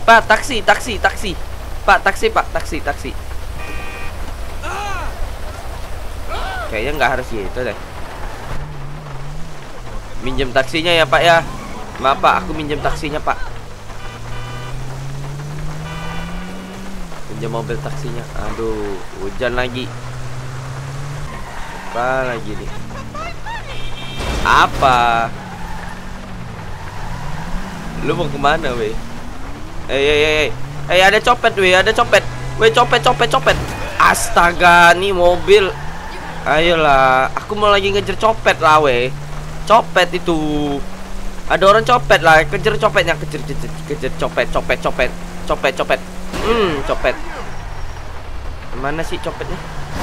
Pak, taksi. Pak, taksi, Pak, taksi. Kayaknya nggak harus gitu deh. Minjem taksinya ya, Pak ya. Maaf, Pak, aku minjem taksinya, Pak. Pinjam mobil taksinya. Aduh, hujan lagi. Apa lagi nih? Apa? Lu mau kemana, weh? Ada copet, weh, ada copet. Weh, copet. Astaga, nih mobil. Ayolah, aku mau lagi ngejar copet lah, weh. Copet itu. Ada orang copet lah, kejar copetnya, kejar copet. Copet. Mana sih copetnya?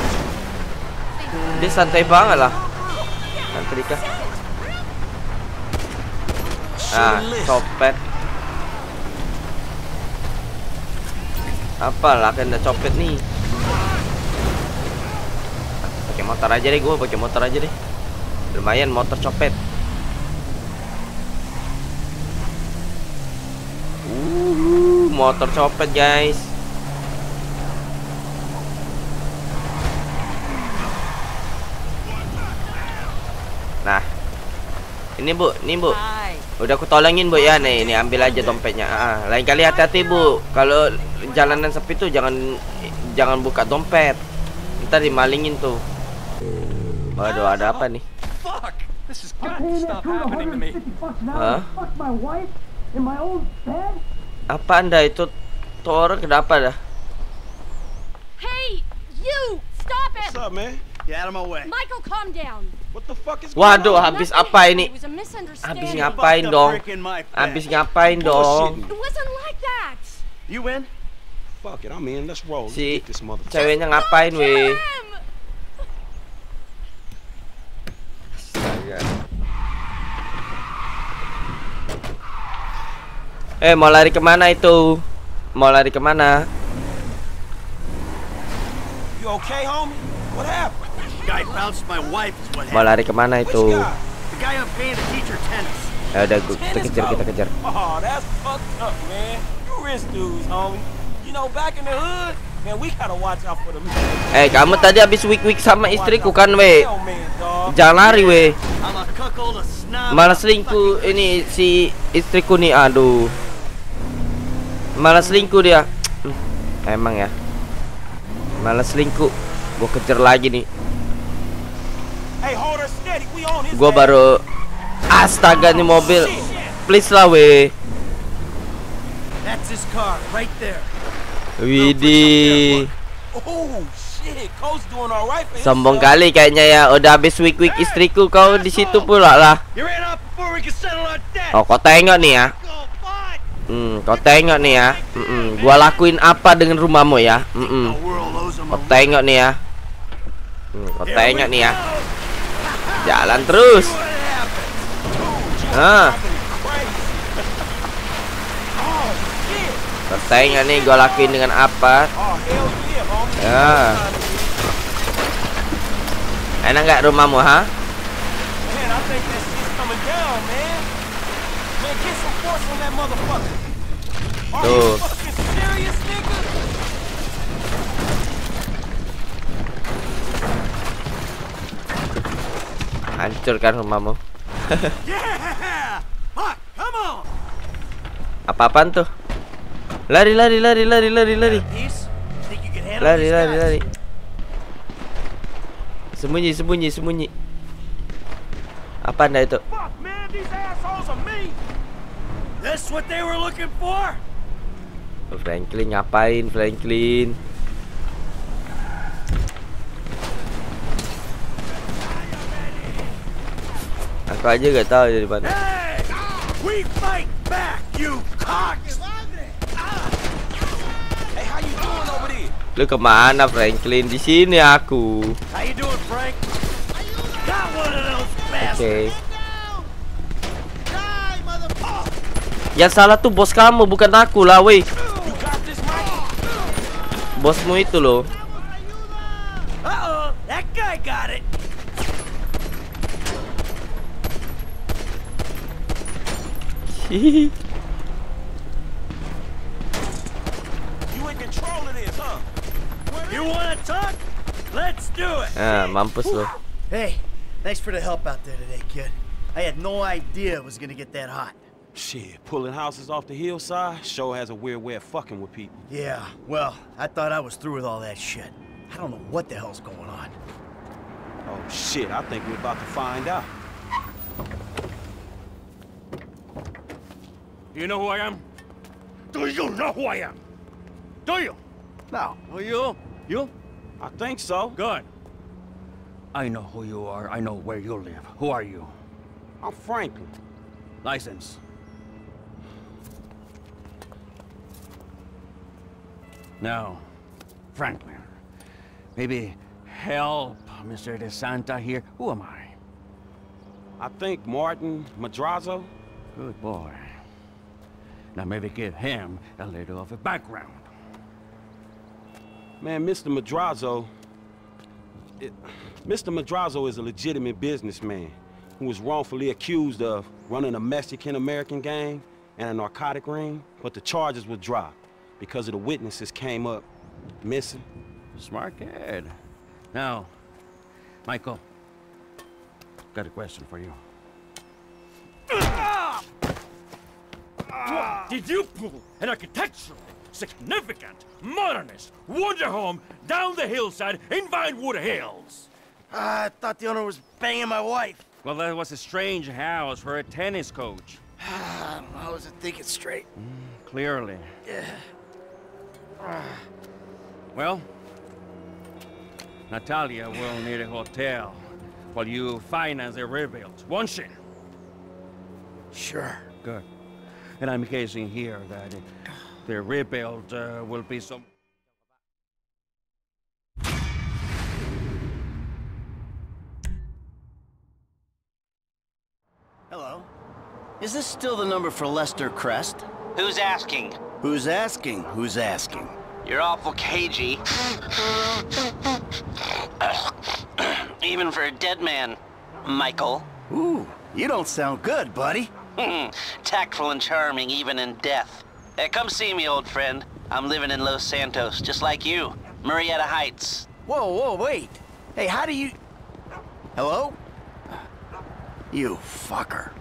Dia santai banget lah. Santai kah? Copet. Apalah kena copet nih. Pakai motor aja deh, gue pakai motor aja deh. Lumayan motor copet. Motor copet, guys. Nah, ini Bu. Udah aku tolongin, Bu ya. Nih, ini ambil aja dompetnya. Lain kali hati-hati, Bu. Kalau jalanan sepi tuh jangan buka dompet. Ntar dimalingin tuh. Waduh, ada apa nih? Hah? Apa Anda itu? Tuh orang kenapa dah? Hey, you! Stop it! What's up, man? Get out of my way. Michael, calm down. What the fuck is going on? Waduh, habis apa ini? It was a misunderstanding. Habis ngapain dong? Habis ngapain dong? It wasn't like that. You in? Fuck it, I'm in. Let's roll. Si Get this motherfucker. ceweknya ngapain, weh? Mau lari kemana itu? Mau lari kemana? You okay, homie? What happened? Guy bounced my wife is what Mau happened. lari kemana Which itu? guy? The guy I'm paying to teach her tennis. Ya udah, kita kejar. Oh, that's fucked up, man. You rich dudes, homie. You know, back in the hood, man, we gotta watch out for the men. Kamu tadi habis week sama istriku kan, weh? Hell, man, dog. Jangan lari, weh. I'm a cuckold, a snob. Malah selingkuh ini si istriku nih, aduh. Malah selingkuh dia. Emang ya. Malah selingkuh. Gua kejar lagi nih. Hey, hold her steady. We on his Gua ass. baru astaga nih mobil. Please lah, weh. That's his car, right there. Widih. Oh, shit. Coach doing all right for Sombong himself. kali kayaknya ya. Udah habis week istriku, kau di situ pula lah. You ran off before we could settle our debt. Oh, kau tengok nih ya. Go, fine. Kau tengok nih ya. Gua lakuin apa dengan rumahmu ya? The world owes him Kau a tengok nih ya. Kau tengok nih ya. Jalan terus. Kau tengok nih gua lakuin dengan apa? Oh, hell yeah, homie. Ya. Enak nggak rumahmu, ha? Man, I think that shit's coming down, man. Man, get some force on that motherfucker. Are you Tuh. fucking serious, nigga? Hancurkan rumahmu. Yeah! Fuck, come on. Apa-apaan tuh? Lari. Peace? Think you can handle these guys? Lari. Sembunyi. Apa Anda itu? Fuck, man, these assholes are me. That's what they were looking for? Franklin ngapain, Franklin? Aku aja gak tahu dari mana. Hey! We fight back, you cocks! Hey, how you doing over there? Lu kemana, Franklin? Di sini aku. How you doing, Frank? Got one of those Oke. bastards! Yang salah tuh bos kamu, bukan aku lah, weh. You got this, Mike? Bosmu itu loh. Uh-oh, that guy got it! in control of this, huh? You wanna talk? Let's do it! Mampus lu. Hey, thanks for the help out there today, kid. I had no idea it was gonna get that hot. Shit, pulling houses off the hillside sure has a weird way of fucking with people. Yeah, well, I thought I was through with all that shit. I don't know what the hell's going on. Oh shit, I think we're about to find out. You know who I am? Do you know who I am? Do you? No, well, you? You? I think so. Good. I know who you are. I know where you live. Who are you? I'm Franklin. License. Now, Franklin, maybe help Mr. DeSanta here. Who am I? I think Martin Madrazo. Good boy. Now maybe give him a little of a background. Man, Mr. Madrazo is a legitimate businessman who was wrongfully accused of running a Mexican-American gang and a narcotic ring, but the charges were dropped because of the witnesses came up missing. Smart kid. Now, Michael, got a question for you. What did you pull an architectural, significant, modernist wonder home down the hillside in Vinewood Hills? I thought the owner was banging my wife. Well, that was a strange house for a tennis coach. I wasn't thinking straight. Clearly. Yeah. Well, Natalia will need a hotel while you finance the rebuild, won't she? Sure. Good. And I'm guessing here that the rebuild will be some... Hello. Is this still the number for Lester Crest? Who's asking? Who's asking? Who's asking? You're awful cagey. Even for a dead man, Michael. Ooh, you don't sound good, buddy. Tactful and charming even in death. Come see me, old friend. I'm living in Los Santos, just like you. Murrieta Heights. Whoa, wait. Hey, how do you... Hello? You fucker.